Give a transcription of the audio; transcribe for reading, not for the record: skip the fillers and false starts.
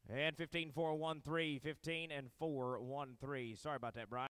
And 15-4-1-3, 15 and 4-1-3. Sorry about that, Brian.